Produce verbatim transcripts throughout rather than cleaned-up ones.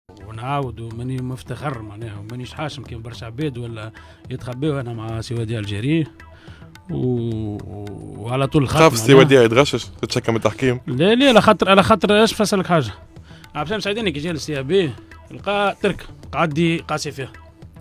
ونعاود وماني مفتخر معناها ومانيش حاشم كيما برشا عباد ولا يتخباو انا مع سوادي الجيري و... وعلى طول الخط خاف السوادي يتغشش تتشكى من التحكيم؟ لا لا على خاطر على خاطر اش فسلك حاجه عبد السلام سعيداني كي جا للسي بي لقى ترك قاعد يقاسي فيها.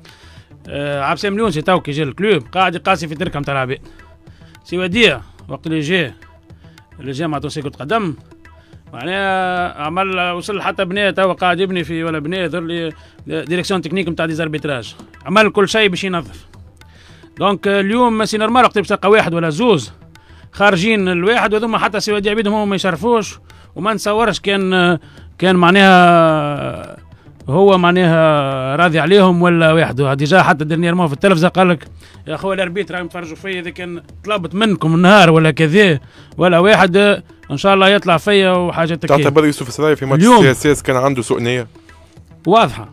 أه عبد السلام اليونسي تو كي جا الكلوب قاعد يقاسي في تركه نتاع العباد. سواديه وقت اللي جا اللي جا مع تونسي كرة قدم معناها عمل وصل حتى بنيه توا قاعد يبني في ولا بنيه يظهر لي ديريكسيون تكنيك نتاع ديزاربيتراج عمل كل شيء باش ينظف. دونك اليوم سي نورمال وقت تلقى واحد ولا زوز خارجين الواحد وذوما حتى سوادي عبيدهم هما ما يشرفوش وما نتصورش كان كان معناها هو معناها راضي عليهم ولا واحد. ديجا حتى ديرنييرمون في التلفزه قال لك يا خويا الاربيت راهم يتفرجوا فيا اذا كان طلبت منكم النهار ولا كذا ولا واحد ان شاء الله يطلع فيا وحاجات كذا. تعتبر يوسف السراي في ماتش السياسي كان عنده سوء نيه؟ واضحه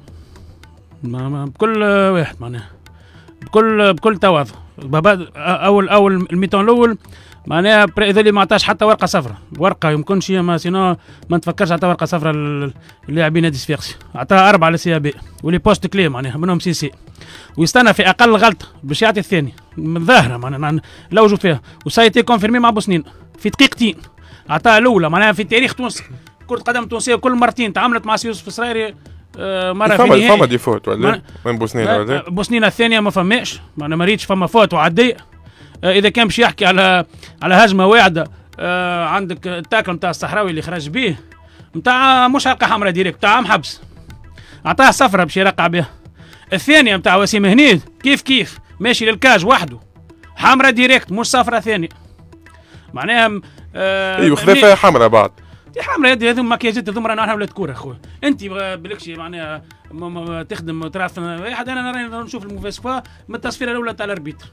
بكل واحد معناها بكل بكل تواضع. اول اول الميتون الاول معناها اذا اللي ما عطاش حتى ورقه صفراء ورقه يمكنش ما سينو ما نتفكرش حتى ورقه صفراء اللاعبين نادي صفاقسي عطاها اربعه للسي بي ولي بوست كلي معناها منهم سي سي ويستنى في اقل غلطه باش يعطي الثاني من ظاهره معناها لوجوا فيها وسايتي كونفيرمي مع بوسنين في دقيقتين عطاها الاولى معناها في تاريخ تونس كره قدم تونسيه كل مرتين تعاملت مع يوسف السرايري مره في نهائي فما دي فوت ولا وين بوسنين ولا بوسنين الثانيه ما فماش معناها ما ريتش فما فوت وعدي. اذا كان باش يحكي على على هجمه واعده آه عندك التاكل نتاع الصحراوي اللي خرج به نتاع مش حلقه حمراء ديريكت نتاع محبس عطاه صفرة باش يرقع بها. الثانيه نتاع وسيم هنيد كيف كيف ماشي للكاج وحده حمراء ديريكت مش صفرة ثانيه معناها آه ايوه خذا فيها حمراء بعد دي حمراء يدي هذوما ماكياجات هذوما رانا احنا ولاد كوره اخويا انت بالكش معناها تخدم تراث واحد انا نشوف الموفيس فوا من التصفيره الاولى تاع الاربيتر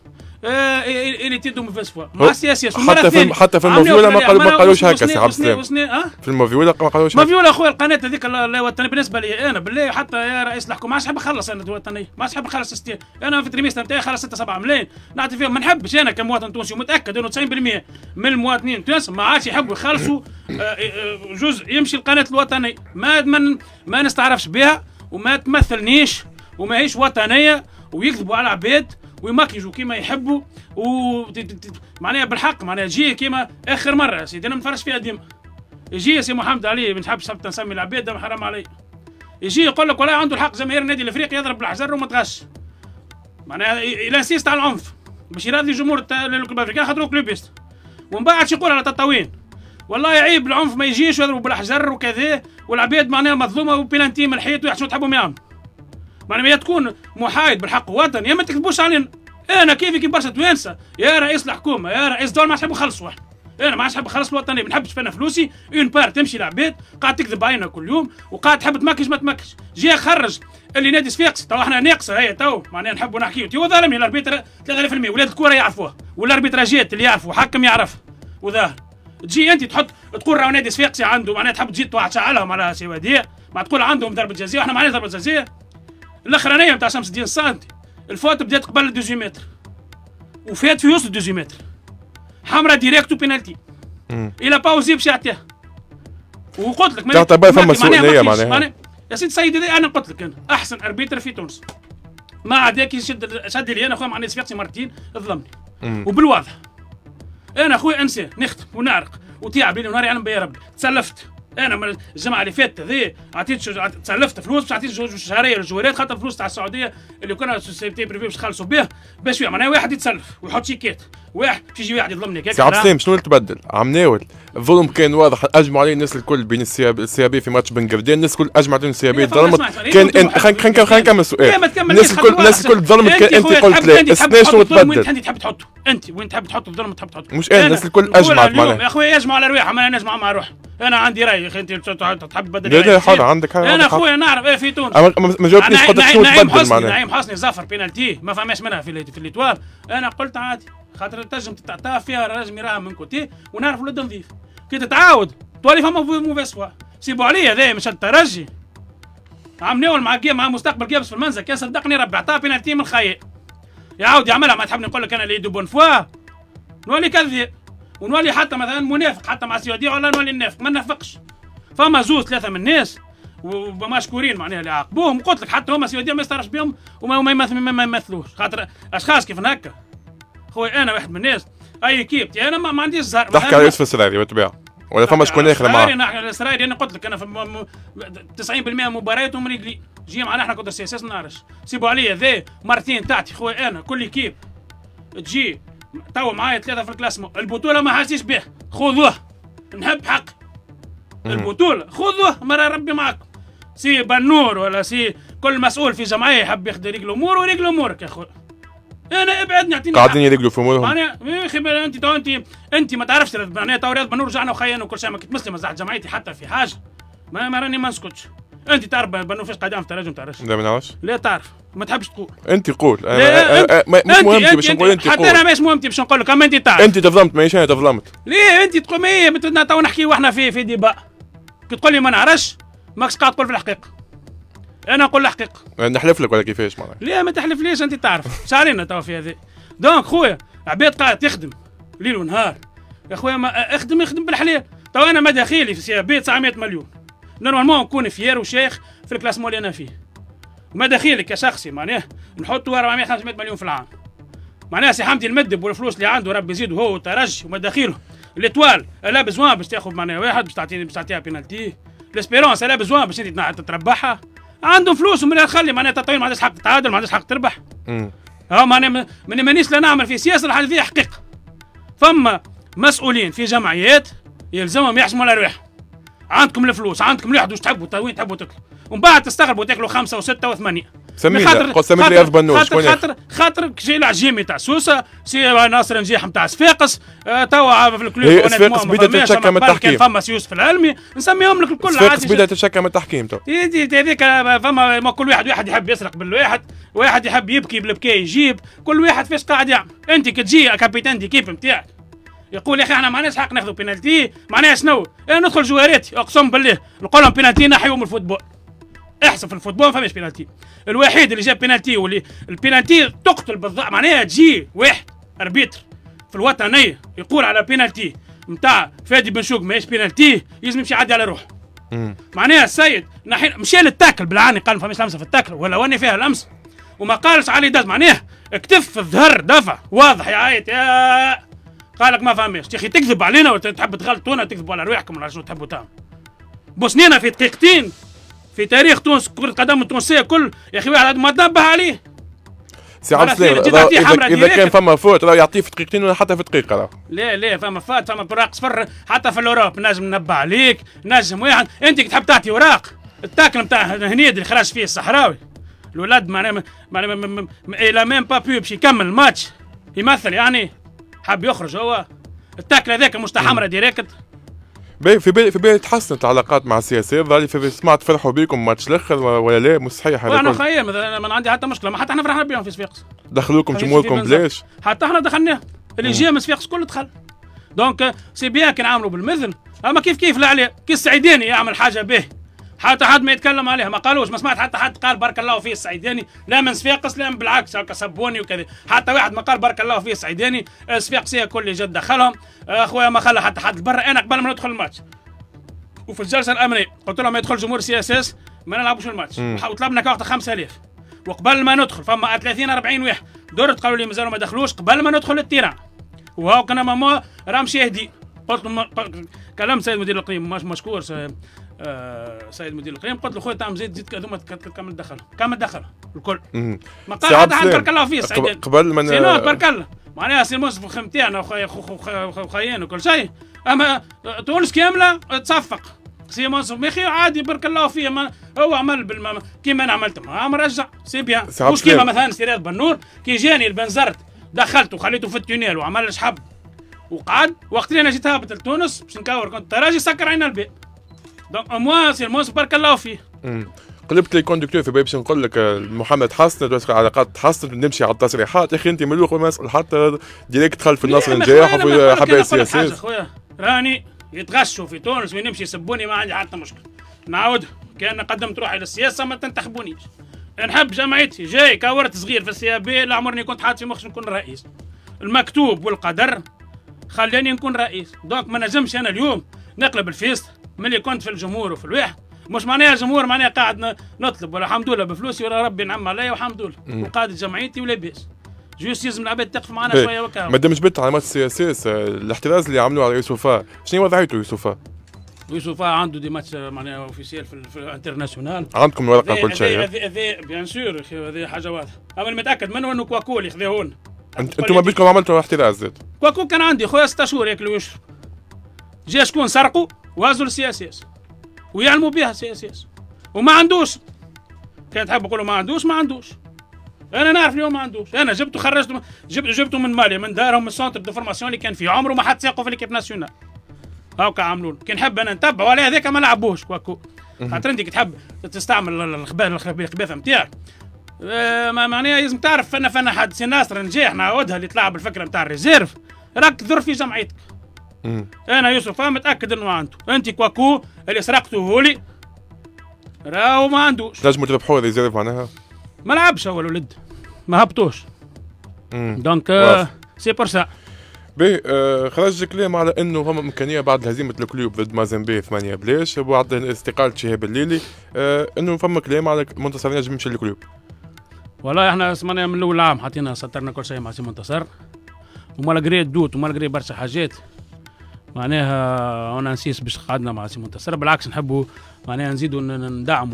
اللي تيدو موفيس فوا مع السياسي حتى في حتى في الموفيولا ما قالوا ما قالوش هكا سي عبد السلام في الموفيولا ما قالوش هكا. الموفيولا اخويا القناه هذيك الوطنيه بالنسبه لي انا بالله حتى يا رئيس الحكومه ما عادش نحب نخلص انا الوطنيه ما عادش نحب نخلص ستين انا في التريمستر نتاعي خلص ستة سبعة ملايين نعطي فيهم ما نحبش انا كمواطن تونسي ومتاكد انه تسعين بالمئة من المواطنين التونس ما عادش يحبوا يخلصوا جزء يمشي القناه الوطنيه ما من ما نستعرفش بها وما تمثلنيش وماهيش وطنيه ويكذبوا على عباد ويماكيجوا كيما يحبوا و معناها بالحق معناها تجي كيما اخر مره سيدي انا ما نتفرجش فيها ديما يجي سي محمد علي ما نحبش حتى نسمي العباد دم حرام علي يجي يقول لك والله عنده الحق جماهير النادي الافريقي يضرب بالحجر وما تغش معناها ينسيست على العنف باش يراضي جمهور الكلوب الافريقي خاطر كلوبيست ومن بعد يقول على تطاوين والله عيب العنف ما يجيش ويضربوا بالحجر وكذا والعباد معناها مظلومه وبيلانتي من الحيط ويحشوا تحبوا يعملوا معناها يا تكون محايد بالحق وطني يا ما تكذبوش علينا. انا كيفي كي برشا توانسه يا رئيس الحكومه يا رئيس الدوله ما عادش نحب نخلصوا احنا انا ما عادش نحب نخلص الوطنيه ما نحبش فينا فلوسي اون بار تمشي لعباد قاعد تكذب علينا كل يوم وقاعد تحب تمكش ما تمكش جي خرج اللي نادي صفاقسي تو احنا ناقصه هي تو معناها نحبوا نحكيو تو ظالمني الاربيتر ثلاثة آلاف بالمئة ولاد الكوره يعرفوها والاربيتراجيات اللي يعرفوا حكم يعرف وظاهر تجي انت تحط تقول راهو نادي صفاقسي عنده معناها تحب تجي تشعلهم على سواديه ما تقول عندهم ضربه جزاء واحنا معناها ضربه جزاء الاخرانيه نتاع شمس الدين سانتي الفوت بدات قبل الدوزي متر وفات في وسط الدوزي متر حمراء ديريكت وبينالتي الى باوزي باش يعطيها وقلت لك تعتبر فما سوء نيه معناها يا سيدي سيدي انا قلت لك انا احسن اربيتر في تونس ما عداك يشد شد لي انا اخويا مع نادي صفاقسي مرتين ظلمني وبالواضح انا اخويا انسان نختم ونعرق وتعب ليل ونهار يعلم بيا ربي تسلفت انا الجمعه اللي فاتت هذه عطيت تسلفت فلوس باش عطيت شهريه للجوارات خاطر الفلوس تاع السعوديه اللي كنا سوسيتي بريفي باش نخلصوا به باش معناها واحد يتسلف ويحط شيكات واحد باش يجي واحد يظلمني هكاك. سي عبد السلام شنو اللي تبدل؟ عم ناول الظلم كان واضح اجمعوا عليه الناس الكل بين السيابي في ماتش بن قردان الناس الكل اجمعت ان السيابي ظلمت كان خلينا خلينا نكمل السؤال الناس الكل الناس الكل ظلمت كان انت قلت لا السنه شنو تبدل؟ انت تحب تحطه انت وين تحب تحط الظلم تحب تحطه مش انا الناس الكل اجمعت معناها يا اخويا يجمعوا على رواحهم انا نجمع مع روحي انا عندي راي يا اخي انت تحب تبدل لا لا حاضر عندك حاجه انا اخويا نعرف ايه في تونس ما جاوبتنيش قلت شنو تبدل معناها نعيم حسني زفر بينالتي ما فماش منها في في الاتوار انا قلت عادي خاطر تنجم تتعطى فيها راجل يراها من كوتي ونعرف ولد نظيف كي تتعاود تولي فما موفيس فوا سيبوا عليا هذا مش الترجي عم ناول مع مع مستقبل جابس في المنزل كان صدقني ربي عطاه بينالتي من الخيال يعاود يعملها ما تحبني نقول لك انا اللي دو بون فوا نولي كذب ونولي حتى مثلا منافق حتى مع السعوديه ولا نولي نافق ما نافقش فما زوز ثلاثه من الناس ومشكورين معناها اللي عاقبوهم. قلت لك حتى هما سيدي ما يسترش بهم وما ما يمثلوش، خاطر اشخاص كيف هكا. خويا انا واحد من الناس اي كيبتي انا ما, ما عنديش زهر. تحكي على يوسف السراري بالطبيعه ولا فما شكون اخر معاه؟ نحكي على السراري. انا قلت لك انا في تسعين بالمئة مبارياتهم رجلي جي معنا احنا كنا سي اس اس ما نعرفش سيبوا عليا ذا مرتين تاعتي خويا انا كل كيب تجي تو معايا ثلاثه في الكلاسمو البطوله ما حاسيش بها خذوه نحب حق البطوله خذوه مرة ربي معكم. سي بنور ولا سي كل مسؤول في جمعيه يحب ياخذ رجل اموره ورجل امورك يا خويا. انا ابعدني اعطيني قاعدين يرجلوا في امورهم. معناها يا اخي انت تو انت انت ما تعرفش معناها تو رياض بنور رجعنا وخينا وكل شيء ما كنت مسلم زعل جمعيتي حتى في حاجه ما, ما راني ما نسكتش. انت تعرف بنور فاش قاعد يعمل في التراجم تعرفش؟ لا ما نعرفش. لا تعرف ما تحبش تقول. انت قول. لا مش مهمتي باش نقول انت قول. حتى انا مش مهمتي باش نقول لك اما انت تعرف. انت تظلمت ماشي انا تظلمت. ليه انت تقول ايه تو نحكي واحنا في في ديبا كي تقول لي ما نعرفش ماكش قاعد تقول في الحقيقه. انا نقول الحقيقه. نحلف لك ولا كيفاش معناها؟ ليه ما تحلفليش انت تعرف شعرينا تو في هذه. دونك خويا عباد قاعد تخدم ليل ونهار يا خويا ما اخدم يخدم بالحلال. تو انا مداخيلي في سي بي تسعمائة مليون نورمالمون نكون فيير وشيخ في الكلاسمون اللي انا فيه. مداخيلي كشخصي معناه نحطوا أربعمائة خمسمائة مليون في العام. معناها سي حمدي المدب والفلوس اللي عنده ربي يزيده هو والترجي ومداخيله. ليتوال لا بزوان باش تاخذ معناها واحد باش تعطيني باش تعطيها بينالتي. ليسبيرونس لا بزوان باش انت تربحها. عندهم فلوس ومن خلي معناها تطويل ما عندهاش حق تتعادل ما عندهاش حق تربح. ها معناها ماني مانيش لا نعمل في سياسه اللي فيها حقيقه. فما مسؤولين في جمعيات يلزمهم يحشموا الارواح. عندكم الفلوس عندكم الواحد واش تحبوا وين تحبوا تاكلوا ومن بعد تستغربوا تاكلوا خمسه وسته وثمانيه. سمينا قلت سميت رياض بنور شكون خاطر خاطر شي العجيمي تاع سوسه سي ناصر نجيح نتاع صفاقس اه توا في الكلوب صفاقس بدات تشكى من التحكيم. فما يوسف العلمي نسميهم لك الكل عادي. صفاقس بدات تشكى من التحكيم تو. هذيك فما ما كل واحد واحد يحب يسرق بالواحد واحد يحب يبكي بالبكاء يجيب كل واحد فاش قاعد يعمل. انت كي تجي كابيتان دي كيب نتاعك يقول يا اخي احنا ما عندناش حق ناخذوا بينالتي معناها شنو؟ انا ندخل جواراتي اقسم بالله نقول لهم بينالتي نحيوا من الفوتبول. احسن في الفوتبول ما فماش بينالتي. الوحيد اللي جاب بينالتي واللي البينالتي تقتل بالضبط معناها تجي واحد اربيتر في الوطنيه يقول على بينالتي نتاع فادي بن شوق ماهيش بينالتي يلزم يمشي يعدي على روحه. معناها السيد نحي مشى للتاكل بالعاني قال ما فماش لمسه في التاكل ولا واني فيها لمسه وما قالش علي داز معناه اكتف في الظهر دفع واضح يا عيط يا قال لك ما فهمش يا اخي تكذب علينا ولا تحب تغلطونا تكذبوا على رواحكم ولا شنو تحبوا تعملوا. بوسنينا في دقيقتين في تاريخ تونس كرة القدم التونسية كل يا اخي واحد ما تنبه عليه. سي عبد السلام اذا, إذا كان فما فوت راه يعطيه في دقيقتين ولا حتى في دقيقة راه. لا لا فما فات فما براق صفر حتى في الاوروب نجم ننبه عليك نجم واحد انت كي تحب تعطي وراق التاكل نتاع هنيدي اللي خرج فيه الصحراوي الولاد معناها معناها الى ميم با بي باش يكمل الماتش يمثل يعني حاب يخرج هو التاكل هذاك مستحمرة ديريكت. باهي في بالي في بالي تحسنت العلاقات مع السياسيين ظهر في سمعت فرحوا بيكم ماتش الاخر ولا لا مش صحيح هذا؟ انا خير ما عندي حتى مشكله ما حتى احنا فرحنا بهم في صفاقس. دخلوكم جمهوركم بلاش؟ حتى احنا دخلناه اللي جا من صفاقس كله دخل. دونك سي بيان كي نعملوا بالمثل اما كيف كيف لا عليه كي السعيداني يعمل حاجه به حتى حد ما يتكلم عليها ما قالوش ما سمعت حتى حد قال بارك الله فيه السعيداني لا من صفاقس لا بالعكس هكا سبوني وكذا حتى واحد ما قال بارك الله فيه السعيداني صفاقسيه كل اللي جد دخلهم اخويا ما خلى حتى حد برا. انا قبل ما ندخل الماتش وفي الجلسه الامنيه قلت لهم ما يدخل جمهور سي اس اس ما نلعبوش الماتش وطلبنا كوقت خمسة آلاف وقبل ما ندخل فما ثلاثين أربعين واحد درت قالوا لي مازالوا ما دخلوش قبل ما ندخل التيران وهاو كنا ماما راه مشاهدين. قلت له كلمت سيد مدير الاقليم مش مشكور آه سيد مدير الاقليم قلت له خويا تعمل زيد زيد هذوما كمل دخل كمل دخل الكل ما قال حتى حد بارك الله فيه السعيد قبل ما سينو بارك الله معناها سي الموظف نتاعنا وخيان وكل شيء اما تونس كامله تصفق سي منصف مخي عادي بارك الله فيه ما هو عمل بالم... كيما انا عملت معاه مرجع سي بيان مش كيما مثلا سي رياض بنور كي جاني البنزرت دخلته وخليته في التونيل وعمل شحب وقعد وقت اللي انا جيت هابط لتونس باش نكور كنت تراجي سكر عين الباب دونك اموا سي المنصف بارك الله فيه. قلبت لي كوندكتور في باش نقول لك محمد تحسنت العلاقات تحسنت نمشي على التصريحات يا اخي انت ملوخ ما نسال حتى ديريكت دخل في النصر النجاح وفي حبايب السياسيين. خويا راني يتغشوا في تونس ويمشي يسبوني ما عندي حتى مشكله نعاود كان قدمت روحي للسياسه ما تنتخبونيش نحب جمعيتي جاي كورت صغير في السيابي لا عمرني كنت حاط في مخي نكون رئيس المكتوب والقدر خلاني نكون رئيس دونك ما نجمش انا اليوم نقلب الفيست ملي كنت في الجمهور وفي الواحد مش معناها الجمهور معناها قاعد نطلب ولا الحمد لله بفلوسي ولا ربي نعم عليا والحمد لله وقاعد جمعيتي ولاباس جوست يلزم العباد تقف معنا شويه وكا مادام جبت علامات السياسيه الاحتراز اللي عملوه على يوسفا شنو وضعيته يوسفا؟ يوسفا عنده دي ماتش معناها اوفيسيال في, في الانترناسيونال عندكم الورقه كل شيء هذه هذه بيان سور هذه حاجه واضحه اما المتاكد منه انه كواكو اللي خذاهون انتم بدكم عملتوا احتراز زاد كواكو كان عندي خويا ستة شهور ياكلوا ويشرب جا شكون سرقوا وهزوا للسياسيس ويعلموا بها السياسيس وما عندوش كان تحب نقولوا ما عندوش ما عندوش انا نعرف اليوم ما عندوش انا جبته خرجته جبت جبته من مالي من دارهم من السونتر دو فورماسيون اللي كان فيه عمره ما حد ساقه في ليكيب ناسيونال هاكا عملوا كي نحب انا نتبعوا على هذاك ما لعبوش كواكو خاطر انت كي تحب تستعمل الخباثه نتاعك أه معناها لازم تعرف فنا فنا حد سي ناصر نجاح نعاودها اللي طلع بالفكره نتاع الريزيرف راك ذر في جمعيتك انا يوسف متاكد انه عنده انت كواكو اللي سرقته هولي راهو ما عندوش تنجموا تربحوا ريزيرف معناها ما لعبش اول ولد ما هبطوش دونك آه سي بور سا باهي آه خرج كلام على انه فما امكانيه بعد هزيمه الكلوب ضد مازامبي ثمانية بلاش وبعد استقاله شهاب الليلي آه انه فما كلام على منتصر ينجم يمشي للكلوب. والله احنا سمعنا من اول عام حطينا سطرنا كل شيء مع سي منتصر ومالغري الدوت ومالغري برشا حاجات معناها انا نسيس باش قعدنا مع سي منتصر بالعكس نحبوا معناها نزيدوا ندعموا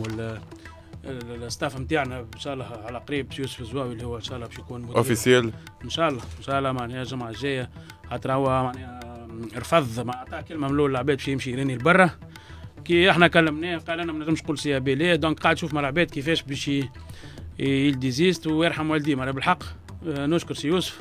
الستاف نتاعنا ان شاء الله على قريب يوسف الزواوي اللي هو ان شاء الله باش يكون اوفيسيال ان شاء الله ان شاء الله معناها الجمعه الجايه خاطر هو معناها رفض ما عطاه كلمه من الاول العباد باش يمشي يريني لبرا كي احنا كلمناه قال انا ما نجمش نقول سي بي ليه دونك قاعد نشوف مع العباد كيفاش باش يلديزيست ويرحم والديه معناها بالحق نشكر سي يوسف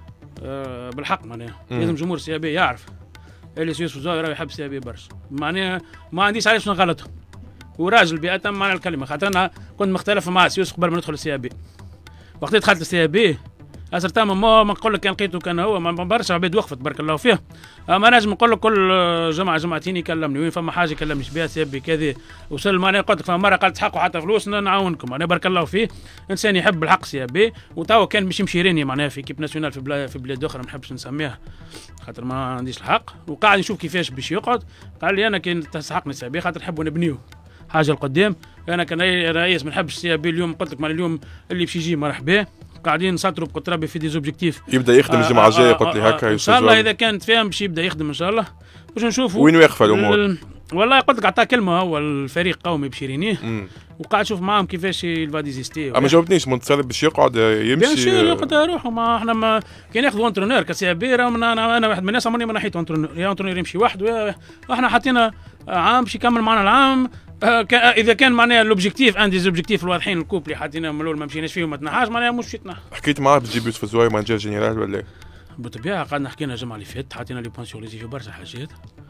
بالحق معناها لازم جمهور سي بي يعرف اللي سي يوسف الزواوي راه يحب سي بي برشا معناها ما عنديش علاش نغلطه وراجل بيئة معنى الكلمة خاطر انا كنت مختلف مع سيوس قبل ما ندخل السي بي وقت دخلت السي بي اسر تمام ما نقول لك كان لقيته كان هو ما برشا عباد وقفت بارك الله فيه اما نجم نقول لك كل جمعه جمعتين يكلمني وين فما حاجه يكلمنيش بها سي بي كذا وصل معناها قلت لك فما مره قالت حقه حتى فلوس نعاونكم انا بارك الله فيه انسان يحب الحق سي بي وتوا كان باش يمشي يريني معناها في كيب ناسيونال في بلاد في بلاد اخرى ما نحبش نسميها خاطر ما عنديش الحق وقاعد نشوف كيفاش باش يقعد قال لي انا كان تستحقني سي بي خاطر نحبوا نبنيو حاجه القدام انا كان رئيس ما نحبش السي بي اليوم قلت لك مال اليوم اللي باش يجي مرحبا بيه نسطروا بقلت ربي في دي زوبجيكتيف يبدا يخدم الجمعه الجايه قلت لي هكا ان شاء الله اذا كانت فاهم باش يبدا يخدم ان شاء الله باش نشوفوا وين واقفه الامور. والله قلت لك عطاه كلمه هو الفريق قومي باش يرينيه وقاعد نشوف معاهم كيفاش الفا ديزيستي اما جاوبتنيش منتصر باش يقعد يمشي بيان سور يقعد روحه ما احنا ما كان ياخذوا انترونور كسي بي انا انا واحد من الناس عمرني ما نحيت انترونور يا انترونور يمشي وحده واحنا حاطين عام باش يكمل معنا العام اذا كان معناها لوبجيكتيف عندي زوبجيكتيف الواضحين الكوب اللي حاطينهم من الاول ما مشيناش فيهم ما تنحاش معناها مش يتنحى. حكيت معاه باش تجيب يوسف الزواوي مانجير جينيرال ولا؟ بالطبيعه قعدنا حكينا الجمعه اللي فاتت حاطينا لي بوان سور في برشا حاجات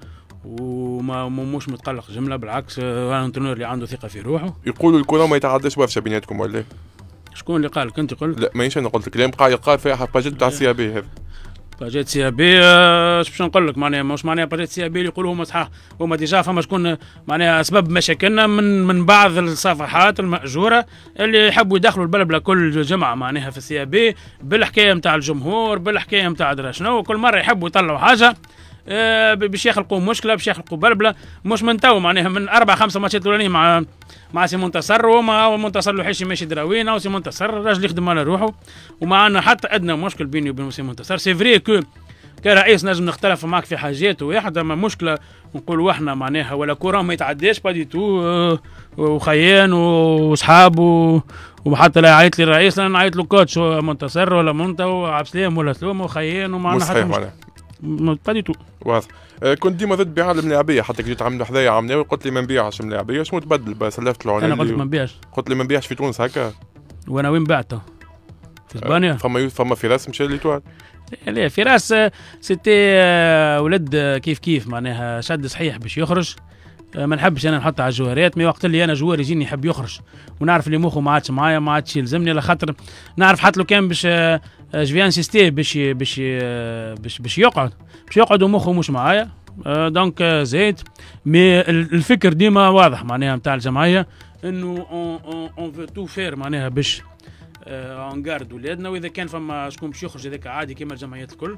وما مش متقلق جمله بالعكس انا انترونور اللي عنده ثقه في روحه. يقولوا الكره ما يتعداش برشا بيناتكم ولا؟ شكون اللي قال لك انت قلت؟ لا مانيش انا قلت كلام قاعد يقال فيها باجيت تاع سي بي هذا. باجيت سي بي اش باش نقول لك معناها مش معناها باجيت سي بي اللي يقولوا هما صحاح هما ديجا فما شكون معناها اسباب مشاكلنا من من بعض الصفحات المأجوره اللي يحبوا يدخلوا البلبله كل جمعه معناها في السي بي بالحكايه نتاع الجمهور بالحكايه نتاع درا شنو كل مره يحبوا يطلعوا حاجه أه باش يخلقوا مشكله باش يخلقوا بلبله مش من تو معناها من اربع خمسه ماتشات الاولانيين مع مع سي منتصر وما منتصر لوحيش ماشي دراوينا وسي منتصر راجل يخدم على روحه وما عندنا حتى ادنى مشكل بيني وبين سي منتصر سي فري كو كرئيس نجم نختلف معك في حاجات واحد اما مشكله نقولوا احنا معناها ولا كورة ما يتعداش با دي تو أه وخيان وصحاب وحتى لا عيط لي الرئيس انا نعيط له كوتش منتصر ولا منتا وعبد السلام ولا سلوم وخيان وما عندنا حتى مشكله با دي تو. واضح. أه كنت ديما ضد بيع الملاعبيه حتى كي جيت عملوا حذايا عملناو قلت لي ما نبيعش الملاعبيه شنو تبدل سلفت العنان انا قلت ما نبيعش قلت لي ما نبيعش في تونس هكا وانا وين بعته في اسبانيا. أه فما فما فراس مشى ليتوال لا فراس سيتي ولد كيف كيف معناها شد صحيح باش يخرج ما نحبش انا نحط على الجوهرات مي وقت اللي انا جوار يجيني يحب يخرج ونعرف اللي مخه ما عادش معايا ما عادش يلزمني على خاطر نعرف حتى لو كان باش جوي انسيستي باش باش باش باش يقعد باش يقعد ومخه مش معايا دونك زيد مي الفكر ديما واضح معناها نتاع الجمعيه انه اون فو تو فير معناها باش اون غارد ولادنا واذا كان فما شكون باش يخرج هذاك عادي كيما الجمعيات الكل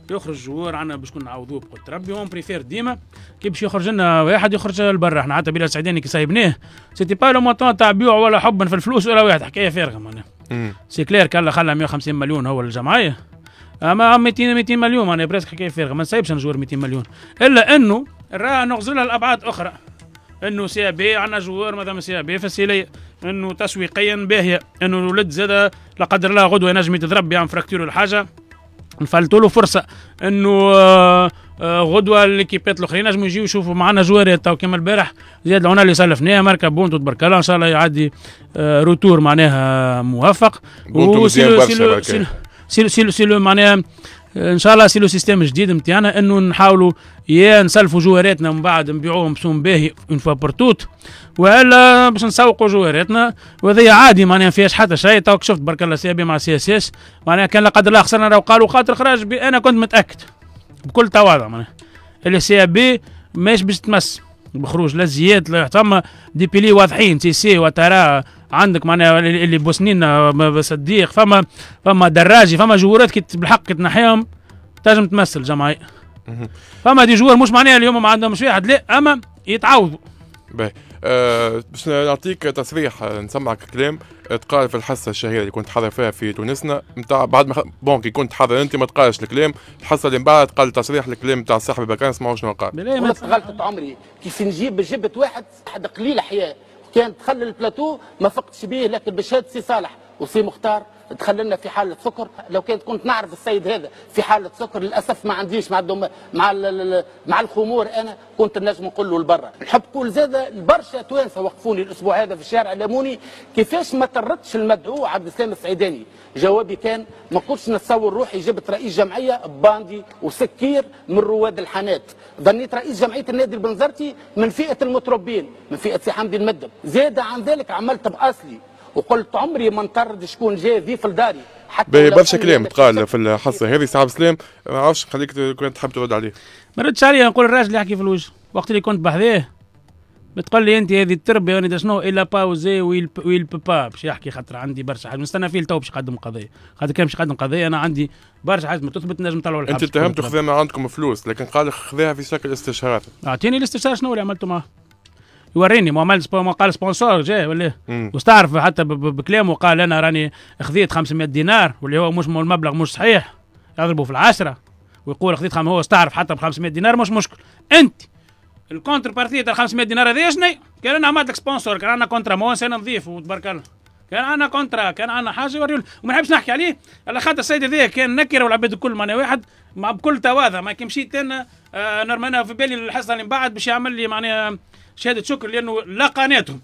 يخرج جوار عنا باش كنا نعوضوه بقلت ربي اون بريفير ديما كي باش يخرج لنا واحد يخرج لبرا. احنا حتى بلال سعيداني كي سايبناه سيتي با لو مونطون تاع بيوع ولا حبا في الفلوس ولا واحد، حكايه فارغه معناها. سي كلير كان خلى مئة وخمسين مليون هو الجمعيه، اما مئتين مئتين مليون معناها بريسك حكايه فارغه، ما نسايبش نجور مئتين مليون، الا انه راه نغزلها لابعاد اخرى. انه سي بي عندنا جوار مادام سي بي فسيليه، انه تسويقيا باهيه، انه الولد زاد لا قدر الله غدوه ينجم يتضرب يعمل فراكتور الحاجه نفلتوا له فرصه انه آه آه غدوه ليكيبات الاخرين ينجموا يجيو يشوفوا معنا جوارات تو كما البارح زياد العنا اللي سلفناه مركب بونتو تبارك الله ان شاء الله يعدي آه روتور معناها موفق. بونتو مزيان برشا سي سي سي معناها ان شاء الله سي لو سيستيم الجديد نتاعنا انه نحاولوا يا نسلفوا جواراتنا ومن بعد نبيعوهم بسوم باهي اون فوا بورتوت، والا باش نسوقوا جواراتنا وهذا عادي معناها ما فيهاش حتى شيء. توك شفت برك الله سي بي مع سي اس اس معناها كان لا قدر الله خسرنا راهو قالوا خاطر خراج انا كنت متاكد بكل تواضع معناها اللي سي بي ماش باش تمس بخروج لا زياد لا ثم دي بيلي واضحين سي سي وترى عندك معناها اللي بوسنين صديق فما فما دراجي فما جوارات كي بالحق تنحيهم تنجم تمثل جماعي. فما دي جوار مش معناها اليوم ما عندهمش واحد لا اما يتعوضوا. باهي أه باش نعطيك تصريح نسمعك كلام تقال في الحصه الشهيره اللي كنت حاضر فيها في تونسنا نتاع بعد ما خ... بون كي كنت حاضر انت ما تقالش الكلام، الحصه اللي من بعد قال تصريح الكلام نتاع صاحبي بكان نسمعوا شنو قال. انا استغلت عمري كيف نجيب جبت واحد واحد قليل احياء كان دخل البلاتو ما فقتش به، لكن بشهاده سي صالح وسي مختار دخل لنا في حاله سكر. لو كنت كنت نعرف السيد هذا في حاله سكر للاسف ما عنديش مع الدم مع مع الخمور انا كنت نجم نقول له لبرا. نحب نقول زاد برشا توانسه وقفوني الاسبوع هذا في الشارع لاموني كيفاش ما طردتش المدعو عبد السلام السعيداني. جوابي كان ما كنتش نتصور روحي جبت رئيس جمعيه باندي وسكير من رواد الحانات، ظنيت رئيس جمعيه النادي البنزرتي من فئه المتربين من فئه سي حمدي المدب. زاد عن ذلك عملت باصلي وقلت عمري ما نطرد شكون جاي ضيف لداري حتى برشا كلام تقال في الحصه هذه. سي عبد السلام ما نعرفش خليك كنت تحب ترد عليه. ما ردش عليه، نقول الراجل اللي يحكي في الوجه وقت اللي كنت بحذاه بتقول لي انت هذه التربيه وانا شنو الا باوزي ويل ويل با باش يحكي خاطر عندي برشا حاجه نستنى فيه تو باش يقدم قضيه، خاطر كان باش يقدم قضيه انا عندي برشا حاجه ما تثبت نجم نطلعوا الحبس. انت اتهمته خذا من عندكم فلوس لكن قال خذاها في شكل استشهارات. اعطيني الاستشهار شنو اللي عملته معاه يوريني. ما عمل ما قال سبونسور جاي ولا واستعرف حتى بكلامه قال انا راني خذيت خمسمائة دينار واللي هو مش المبلغ مش صحيح يضربوا في العشره ويقول خذيت خم هو استعرف حتى ب خمسمائة دينار مش مشكل. انت الكونتر بارتي تاع خمسمائة دينار هذه شنو؟ كان انا عملت لك سبونسور كان عندنا كونترا مو انا نظيف وتبارك الله كان عندنا كونترا كان عندنا حاجه وريول وما نحبش نحكي عليه على خاطر السيد هذا كان نكره والعباد الكل معناها واحد مع بكل تواضع ما كي مشيت انا آه نورمالنا في بالي الحصه اللي من بعد باش يعمل لي معناها شهاده شكر لانه لا قناتهم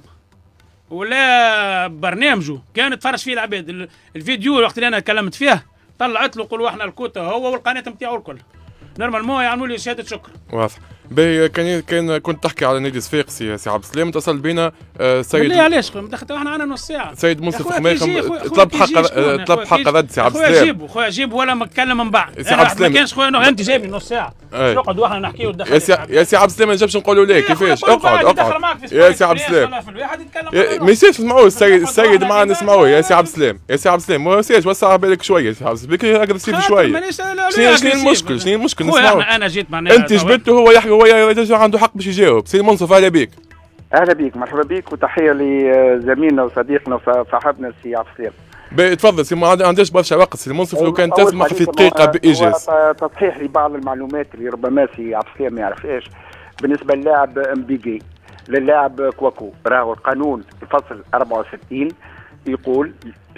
ولا برنامجه كان تفرج فيه العباد. الفيديو الوقت اللي انا تكلمت فيه طلعت له قولوا احنا الكوتا هو والقناه نتاعو الكل نورمالمون يعملوا لي شهاده شكر. واضح. باهي كان كان كنت تحكي على نادي صفاقسي سي عبد السلام اتصل بينا آه سيد لا علاش دخلت احنا عندنا نص ساعه سيد منصف خماخم طلب حق طلب حق رد سي عبد السلام. خويا جيبوا خويا جيبوا ولا نتكلم من بعد. سي عبد السلام ما كانش خويا انت جايبني نص ساعه نقعد واحنا نحكيو يا سي يا سي عبد السلام ما نجمش نقولوا ليه كيفاش اقعد اقعد يا سي عبد السلام ما يصيرش نسمعوه السيد السيد معنا نسمعوه يا سي عبد السلام يا سي عبد السلام ما يصيرش وسع بالك شويه سي عبد السلام بك اجريسيف شويه. شنو المشكل شنو المشكل نسمعوه انا جيت معناها انت جبته هو يحكي هو عنده حق باش يجاوب. سي منصف اهلا بك. اهلا بك مرحبا بك وتحيه لزميلنا وصديقنا وصاحبنا السي عبد السلام. تفضل سي ما عندناش برشا وقت سي منصف لو كان تسمح في دقيقه بايجاز. تصحيح لبعض المعلومات اللي ربما سي عبد السلام ما يعرفهاش بالنسبه للاعب امبيجي للاعب كواكو. راهو القانون الفصل أربعة وستين يقول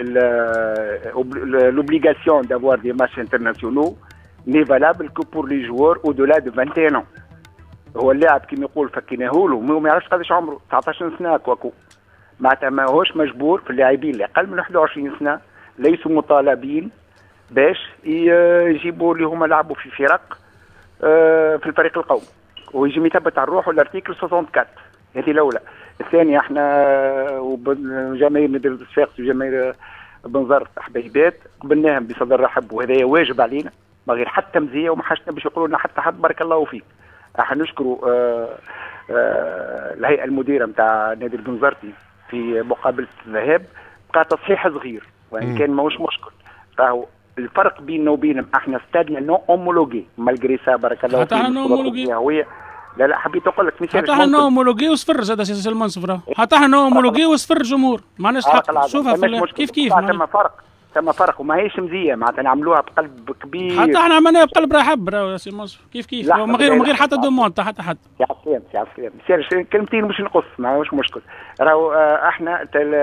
l'obligation d'avoir des matchs internationaux n'est valable que pour les joueurs au-delà de vingt et un ans. هو اللاعب كيما يقول فكيناه له ما يعرفش قداش عمره تسعطاش سنه كواكو معناتها ماهوش مجبور في اللاعبين اللي اقل من واحد وعشرين سنه ليسوا مطالبين باش يجيبوا اللي هما لعبوا في فرق في الفريق القومي ويجي يثبت على روحه الارتيكل أربعة وستين. هذه الاولى. الثانيه احنا وجماهير نادي الصفاقسي وجماهير بنزرت حبيبات قبلناهم بصدر رحب وهذا واجب علينا ما غير حتى مزيه وما حاجتنا باش يقولوا لنا حتى حد بارك الله فيك. راح نشكروا آه آه الهيئه المديره نتاع نادي البنزرتي في مقابله الذهاب بقى تصحيح صغير وان كان ماهوش مشكل. راهو الفرق بيننا وبينهم احنا استادنا نو اومولوجي مالجري سا بارك الله فيك. حتى نو اومولوجي. لا لا حبيت نقول لك حتى احنا نو اومولوجي وصفر زاد سي المنصف راه حتى احنا نو اومولوجي وصفر جمهور ما عندناش حق. شوفها في كيف كيف ثم فرق ثم فرق وما هيش مزيه معناتها نعملوها بقلب كبير. حتى احنا عملناها بقلب رحب راه يا سي المنصف كيف كيف من غير من غير حتى دومونت حتى حد. يا عسلام يا عسلام سير كلمتين مش نقص ماهوش مشكل. راهو احنا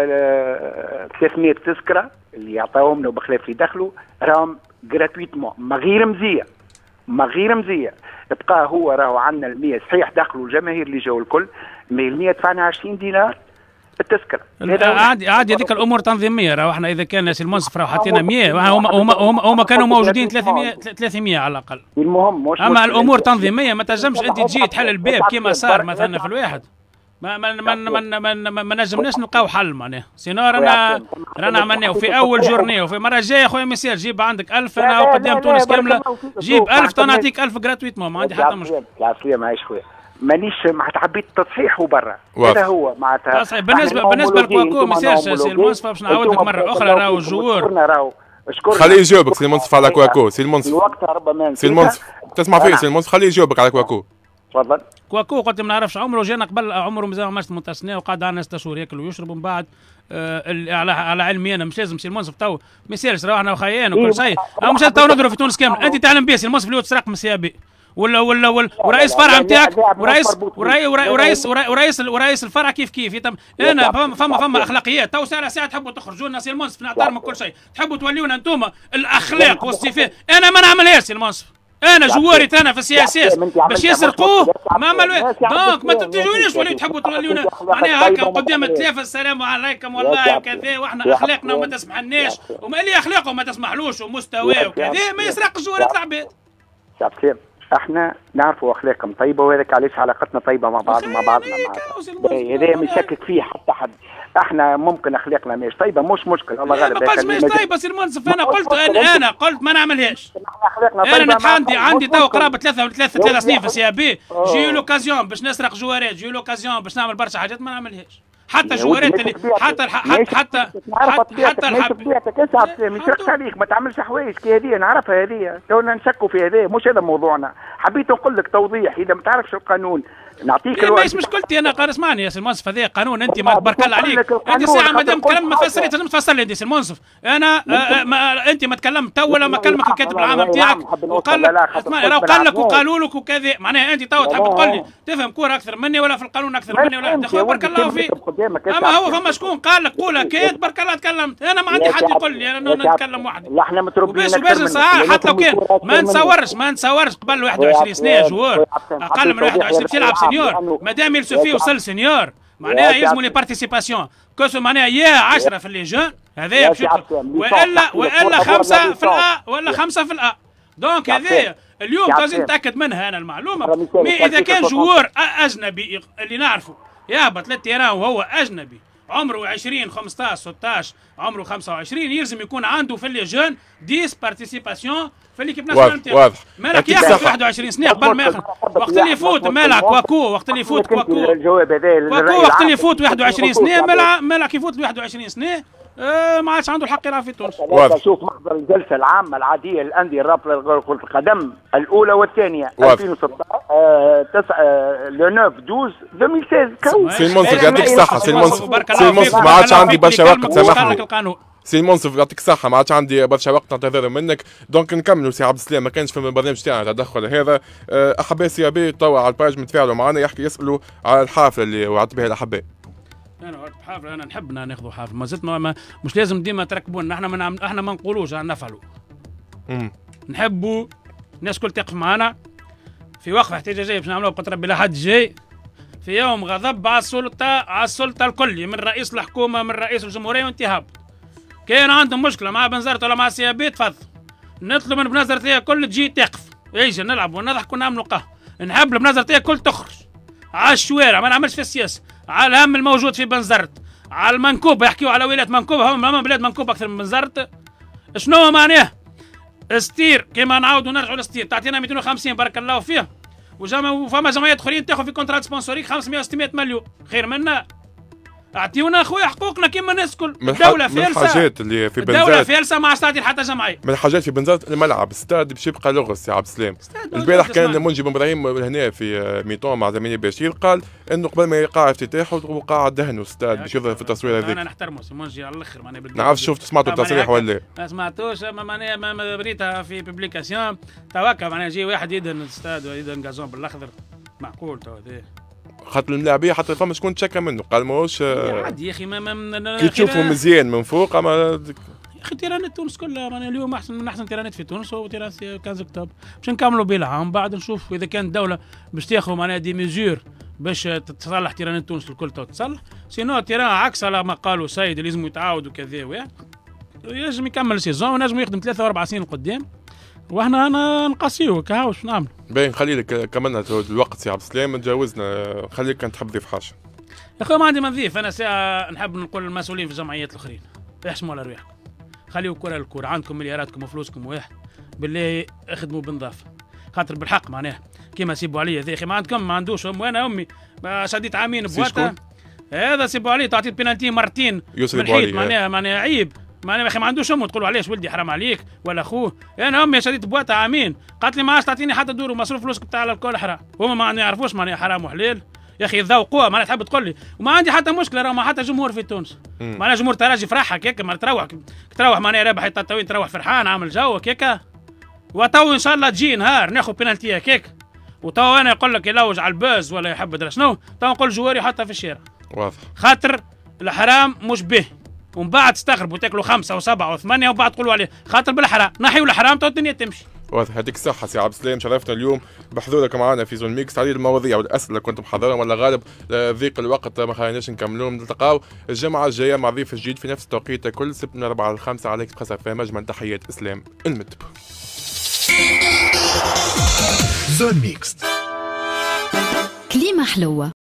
ثلاثمية تذكره اللي يعطاوهم لنا وبخلاف اللي دخلوا راهم جراتويتمون ما غير مزيه ما غير مزيه. تبقى هو راهو عندنا المية صحيح دخلوا الجماهير اللي جاوا الكل مي المية دفعنا عشرين دينار التذكره. عادي عادي هذيك الامور تنظيميه راهو احنا اذا كان سي المنصف راهو حطينا مية هما هما هما كانوا موجودين ثلاثمية ثلاثمية على الاقل. المهم مش اما الامور تنظيميه ما تنجمش انت تجي تحل الباب كما صار مثلا في الواحد ما ما ما ما ما, ما, ما نجمناش نلقاو حل معناها سينو رانا رانا عملناه في اول جورنيه وفي المره الجايه خويا ميسير جيب عندك ألف انا وقدام تونس كامله جيب ألف تنعطيك ألف جراتويتمون ما عندي حتى مشكل. يا سلام عايش خويا مانيش معناتها حبيت تصحيح وبرا هذا هو معناتها تصحيح بالنسبه بالنسبه لكواكو ميسير سي المنصف باش نعاودك مره اخرى راهو الجمهور خليه يجاوبك سي المنصف على كواكو سي المنصف سي المنصف تسمع فيه سي المنصف خليه يجاوبك على كواكو. تفضل. كواكو قلت ما نعرفش عمره جانا قبل عمره مازال ما مستثنى وقعد عندنا ستة شهور ياكل ويشرب ومن بعد آه على على علمي انا مش لازم سي المنصف تو ما يصيرش راهو احنا خيان وكل شيء او مش تو نضرب في تونس كامل انت تعلم بيه سي المنصف اللي هو تسرق من السي بي ولا ولا ولا ورئيس فرع نتاعك ورئيس ورئيس ورئيس ورئيس الفرع كيف كيف يتم انا فما فما فما اخلاقيات تو ساعه ساعه تحبوا تخرجوا لنا سي المنصف نحترم كل شيء تحبوا توليونا انتم الاخلاق والصفات انا ما نعملهاش سي المنصف انا جواري انا في السياسات باش يسرقوه ما عملوا دونك ما تجونيش وليتوا تحبوا توليونا معناها هكا قدام التلفزه السلام عليكم والله وكذا واحنا اخلاقنا وما تسمحلناش وما اللي اخلاقه ما تسمحلوش ومستواه وكذا ما يسرقش جواري العباد. احنا نعرفوا اخلاقهم طيبه وهذاك علاش علاقتنا طيبه مع بعض مع بعضنا هذا ما يشكك فيه حتى حد. احنا ممكن اخلاقنا مش طيبه مش مشكل الله غالب. ما قالش مش طيبه سي المنصف انا قلت انا, أنا قلت ما نعملهاش. انا عندي عندي تو قرابه ثلاثه ثلاثه ثلاث سنين في السي بي جي لوكازيون باش نسرق جوارات جي لوكازيون باش نعمل برشا حاجات ما نعملهاش حتى جوارات اللي حتى حتى حتى حتى الحب مش رحت عليك ما تعملش حوايج كي هذه نعرفها هذه تونا نشكوا في هذا مش هذا موضوعنا. حبيت نقول لك توضيح اذا ما تعرفش القانون نعطيك الوقت. مش مشكلتي انا قال اسمعني يا سي المنصف هذا قانون انت ما تبارك الله عليك انت ساعه ما دام تكلم ما فسرت لازم تفسر لي انت سي المنصف انا ما انت ما تكلمت تو ولا ما كلمك الكاتب العام نتاعك وقال لك اسمعني راه قال لك وقالوا لك وكذا معناها انت تو تحب تقول لي تفهم كوره اكثر مني ولا في القانون اكثر مني ولا اخويا بارك الله فيك. اما هو فما شكون قال لك قول هكا بارك الله تكلمت انا ما عندي حد يقول لي انا نتكلم وحدي. لا احنا متربيين باش حتى لو كان ما نتصورش ما نتصورش قبل واحد وعشرين سنه جوار اقل من واحد وعشرين تلعب سينيور مادام يلسوفي وصل سينيور معناها يلزموا لي بارتيسيباسيون كوسو معناها يا عشرة في الليجون هذايا والا والا خمسه في الأ ولا خمسه في الأ دونك هذايا اليوم لازم نتاكد منها انا المعلومه. مي اذا كان جوار اجنبي اللي نعرفه يهبط للتيران وهو اجنبي عمره عشرين خمسطاش ستطاش عمره خمسة وعشرين يلزم يكون عنده في الليجون عشرة بارتيسيباسيون في الليكيب ناسيونال نتاعو. مالك ياخذ واحد وعشرين سنه قبل ما ياخذ وقت اللي يفوت مالك كواكو وقت اللي يفوت كواكو كواكو وقت اللي يفوت واحد وعشرين سنه مالك يفوت واحد وعشرين سنه آه ما عادش عنده الحق يلعب في تونس. شوف محضر الجلسه العامه العاديه للانديه الرابطه لكره القدم الاولى والثانيه ألفين وستطاش لو تسعة اثنا عشر اثنين ألفين وستة عشر. سي المنصف يعطيك الصحه سي المنصف سي المنصف ما عادش عندي برشا وقت سامحني سي المنصف يعطيك الصحه ما عادش عندي برشا وقت نعتذر منك دونك نكملوا سي عبد السلام ما كانش في البرنامج تاعنا تدخل هذا احباء سي بي توا على الباج متفاعلوا معنا يحكي يسالوا على الحافله اللي وعدت بها الاحباء. انا حافله انا نحب ناخذوا حافله ما زلت ما مش لازم ديما تركبونا احنا ما احنا ما نقولوش نفعلوا نحبوا الناس كل تقف معنا في وقفه احتجاجيه باش نعملوها بقدر ربي لحد جاي في يوم غضب على السلطه على السلطه الكلي من رئيس الحكومه من رئيس الجمهوريه وانت هابط. كان عندهم مشكله مع بنزرت ولا مع سي بي تفضل نطلب من بنزرتيه الكل تجي تقف يجي نلعب ونضحك ونعملوا قهوه. نحب بنزرتيه الكل تخرج على الشوارع ما نعملش في السياسه على الهم الموجود في بنزرت على المنكوبه يحكيوا على ولايه منكوبه هم بلاد منكوبه اكثر من بنزرت. شنو معناه ستير كيما نعاودوا نرجعوا لستير تعطينا مئتين وخمسين بارك الله فيه وجمع وفما جمعيات اخرين تاخذ في كونترات سبونسوريك خمسمائة وستمائة مليون خير منا اعطيونا اخويا حقوقنا كيما الناس الكل. الدولة فالسة. من الحاجات اللي في بنزرت الدولة فالسة ما عادش تعطي حتى جمعية. من الحاجات في بنزرت الملعب ستاد باش يبقى لغز يا عبد السلام. البارح كان منجي بن ابراهيم هنا في ميتون مع زميلي بشير قال انه قبل ما يقع افتتاحه وقع دهنوا ستاد باش يظهر في التصوير هذيك. انا نحترمه سي منجي على الاخر معناها. نعرف شفت سمعتوا التصريح ولا ما سمعتوش معناها ما بريتها في بوبليكاسيون توكا معناها يجي واحد يدهن الستاد ويدهن غازون بالاخضر معقول تو هذا خاطر الملاعبيه حتى فما شكون تشكى منه قال ماهوش عادي يا اخي ما, ما كي تشوفوا مزيان من فوق اما يا اخي تيرانات تونس كلها معناها اليوم احسن من احسن تيرانات في تونس هو تيران كنز كتاب باش نكملوا بيه العام بعد نشوف اذا كانت الدوله باش تاخذ معناها دي ميزور باش تصلح تيرانات تونس الكل تو تصلح سينو تيران عكس على ما قالوا سيد لازم يتعاود وكذا ويا ينجم يكمل السيزون ونجم يخدم ثلاثة واربع سنين قدام واحنا انا نقاسيو كهو واش نعمل. باين نخلي لك كملنا الوقت سي عبد السلام تجاوزنا خليك كان تحب تضيف حاجه. يا اخويا ما عندي ما نضيف انا ساعه نحب نقول للمسؤولين في الجمعيات الاخرين احسموا على رواحكم خليوا الكره للكره عندكم ملياراتكم وفلوسكم واحد بالله اخدموا بنظافه خاطر بالحق معناها كيما سيبوا عليا ذا اخي ما عندكم ما عندوش ام وانا امي شديت عامين بواتا هذا سيبوا عليه تعطي بينالتي مرتين بالحيط معناها معناها عيب معناها يا اخي ما عندوش امه تقولوا علاش ولدي حرام عليك ولا اخوه انا امي شديت بواتا عامين قالت لي ما عادش تعطيني حتى دور ومصروف فلوسك بتاع الكل حرام هما ما يعرفوش معناها حرام وحلال يا اخي ذوقوها معناها تحب تقول لي وما عندي حتى مشكله راه ما حتى جمهور في تونس معناها جمهور تراجي فرحها هكاك ما تروح تروح معناها رابح التطاوين تروح فرحان عامل جو هكاك وتو ان شاء الله تجي نهار ناخذ بينالتي هكاك وتو انا يقول لك يلوج على الباز ولا يحب ادري شنو تو نقول جواري حتى في الشارع واضح خاطر الحرام مش به ومن بعد تستغربوا تاكلوا خمسه وسبعه وثمانيه وبعد تقولوا عليه خاطر بالحرام نحيوا الحرام تو الدنيا تمشي. واضح يعطيك الصحة سي عبد السلام شرفتنا اليوم بحضورك معنا في زون ميكس تعديل المواضيع والأسئلة اللي كنتم محضرهم ولا غالب ضيق الوقت ما خليناش نكملوهم نلتقاو الجمعة الجاية مع ضيف جديد في نفس التوقيت كل سبت من أربعة لخمسة على إكسبريس اف ام أجمل تحيات إسلام المدب. زون ميكس كليمة حلوة.